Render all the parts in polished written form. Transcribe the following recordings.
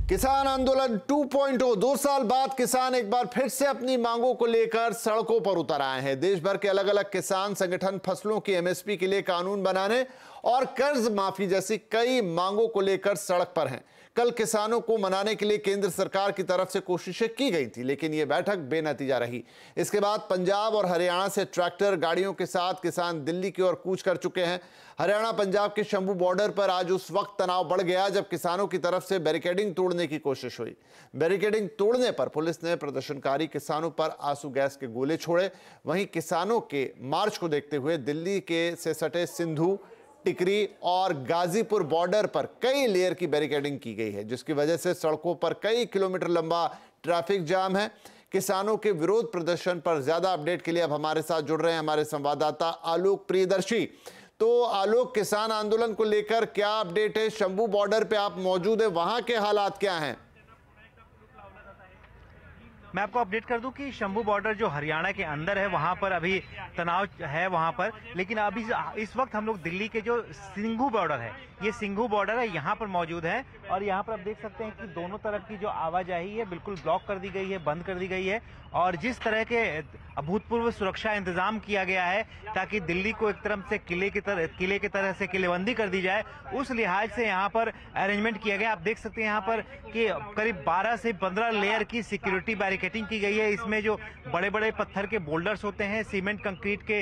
किसान आंदोलन 2.0 2 साल बाद किसान एक बार फिर से अपनी मांगों को लेकर सड़कों पर उतर आए हैं। देश भर के अलग अलग किसान संगठन फसलों की एमएसपी के लिए कानून बनाने और कर्ज माफी जैसी कई मांगों को लेकर सड़क पर हैं। कल किसानों को मनाने के लिए केंद्र सरकार की तरफ से कोशिशें की गई थी, लेकिन यह बैठक बेनतीजा रही। इसके बाद पंजाब और हरियाणा से ट्रैक्टर गाड़ियों के साथ किसान दिल्ली की ओर कूच कर चुके हैं। हरियाणा पंजाब के शंभू बॉर्डर पर आज उस वक्त तनाव बढ़ गया जब किसानों की तरफ से बैरिकेडिंग तोड़ने की कोशिश हुई। बैरिकेडिंग तोड़ने पर पुलिस ने प्रदर्शनकारी किसानों पर आंसू गैस के गोले छोड़े। वहीं किसानों के मार्च को देखते हुए दिल्ली के से सटे सिंधु, टिकरी और गाजीपुर बॉर्डर पर कई लेयर की बैरिकेडिंग की गई है, जिसकी वजह से सड़कों पर कई किलोमीटर लंबा ट्रैफिक जाम है। किसानों के विरोध प्रदर्शन पर ज्यादा अपडेट के लिए अब हमारे साथ जुड़ रहे हैं हमारे संवाददाता आलोक प्रियदर्शी। तो आलोक, किसान आंदोलन को लेकर क्या अपडेट है? शंभू बॉर्डर पे आप मौजूद है, वहां के हालात क्या हैं? मैं आपको अपडेट कर दूं कि शंभू बॉर्डर जो हरियाणा के अंदर है वहां पर अभी तनाव है वहां पर, लेकिन अभी इस वक्त हम लोग दिल्ली के जो सिंघू बॉर्डर है, ये सिंघू बॉर्डर है, यहाँ पर मौजूद है। और यहाँ पर आप देख सकते हैं कि दोनों तरफ की जो आवाजाही है बिल्कुल ब्लॉक कर दी गई है, बंद कर दी गई है। और जिस तरह के अभूतपूर्व सुरक्षा इंतजाम किया गया है ताकि दिल्ली को एक तरफ से किले की तरह से किलेबंदी कर दी जाए, उस लिहाज से यहाँ पर अरेंजमेंट किया गया। आप देख सकते हैं यहाँ पर कि करीब 12 से 15 लेयर की सिक्योरिटी बैरिकेडिंग की गई है। इसमें जो बड़े बड़े पत्थर के बोल्डर्स होते हैं, सीमेंट कंक्रीट के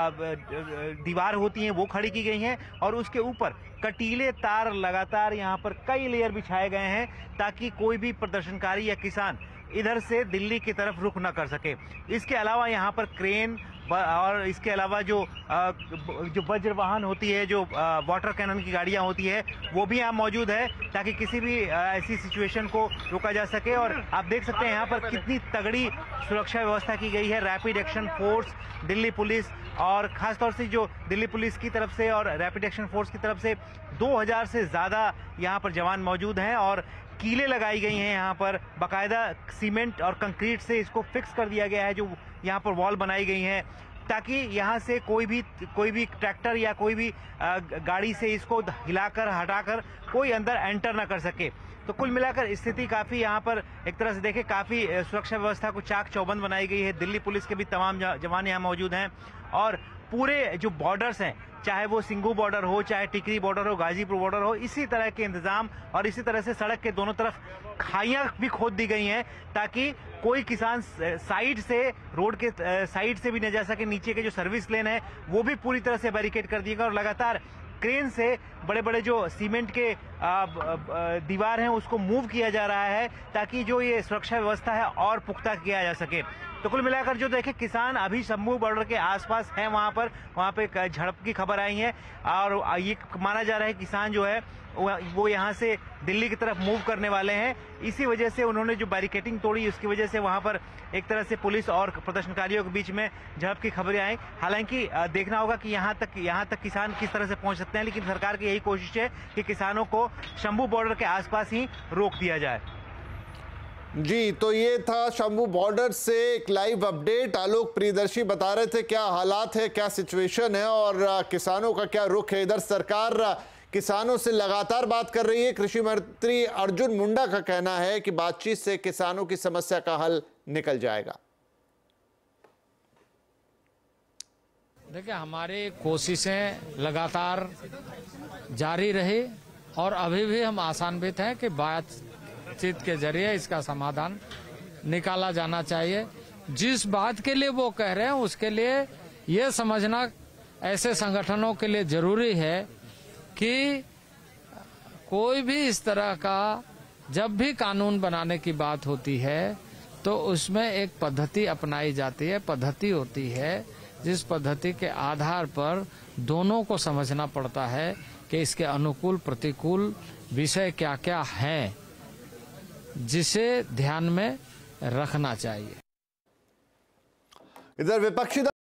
दीवार होती हैं, वो खड़ी की गई हैं और उसके ऊपर कटीले तार लगातार यहाँ पर कई लेयर बिछाए गए हैं ताकि कोई भी प्रदर्शनकारी या किसान इधर से दिल्ली की तरफ रुख न कर सके। इसके अलावा यहाँ पर क्रेन और इसके अलावा जो वज्र वाहन होती है, जो वाटर कैनन की गाड़ियां होती है, वो भी यहाँ मौजूद है ताकि किसी भी ऐसी सिचुएशन को रोका जा सके। और आप देख सकते हैं यहाँ पर कितनी तगड़ी सुरक्षा व्यवस्था की गई है। Rapid action force, Delhi police और खासतौर से जो दिल्ली पुलिस की तरफ से और रैपिड एक्शन फोर्स की तरफ से 2000 से ज्यादा यहाँ पर जवान मौजूद हैं और कीलें लगाई गई हैं। यहाँ पर बाकायदा सीमेंट और कंक्रीट से इसको फिक्स कर दिया गया है, जो यहाँ पर वॉल बनाई गई हैं ताकि यहाँ से कोई भी ट्रैक्टर या कोई भी गाड़ी से इसको हिलाकर हटाकर कोई अंदर एंटर ना कर सके। तो कुल मिलाकर स्थिति काफी यहाँ पर एक तरह से देखें काफी सुरक्षा व्यवस्था को चाक चौबंद बनाई गई है। दिल्ली पुलिस के भी तमाम जवान यहाँ मौजूद हैं और पूरे जो बॉर्डर्स हैं, चाहे वो सिंघू बॉर्डर हो, चाहे टिकरी बॉर्डर हो, गाजीपुर बॉर्डर हो, इसी तरह के इंतजाम और इसी तरह से सड़क के दोनों तरफ खाइयां भी खोद दी गई हैं ताकि कोई किसान साइड से रोड के साइड से भी न जा सके। नीचे के जो सर्विस लेन है वो भी पूरी तरह से बैरिकेड कर दिए गए और लगातार क्रेन से बड़े बड़े जो सीमेंट के दीवार हैं उसको मूव किया जा रहा है ताकि जो ये सुरक्षा व्यवस्था है और पुख्ता किया जा सके। तो कुल मिलाकर जो देखें किसान अभी शंभू बॉर्डर के आसपास हैं, वहां पे झड़प की खबर आई है और ये माना जा रहा है किसान जो है वो यहाँ से दिल्ली की तरफ मूव करने वाले हैं। इसी वजह से उन्होंने जो बैरिकेडिंग तोड़ी उसकी वजह से वहां पर एक तरह से पुलिस और प्रदर्शनकारियों के बीच में झड़प की खबरें आई। हालांकि देखना होगा कि यहाँ तक किसान किस तरह से पहुंच सकते हैं, लेकिन सरकार की यही कोशिश है कि किसानों को शंभू बॉर्डर के आसपास ही रोक दिया जाए। जी, तो ये था शंभू बॉर्डर से एक लाइव अपडेट। आलोक प्रियदर्शी बता रहे थे क्या हालात है, क्या सिचुएशन है और किसानों का क्या रुख है। इधर सरकार किसानों से लगातार बात कर रही है। कृषि मंत्री अर्जुन मुंडा का कहना है कि बातचीत से किसानों की समस्या का हल निकल जाएगा। देखिए, हमारी कोशिशें लगातार जारी रही और अभी भी हम आशान्वित हैं कि बातचीत के जरिए इसका समाधान निकाला जाना चाहिए। जिस बात के लिए वो कह रहे हैं उसके लिए ये समझना ऐसे संगठनों के लिए जरूरी है कि कोई भी इस तरह का जब भी कानून बनाने की बात होती है तो उसमें एक पद्धति अपनाई जाती है, पद्धति होती है जिस पद्धति के आधार पर दोनों को समझना पड़ता है कि इसके अनुकूल प्रतिकूल विषय क्या क्या हैं जिसे ध्यान में रखना चाहिए। इधर विपक्षी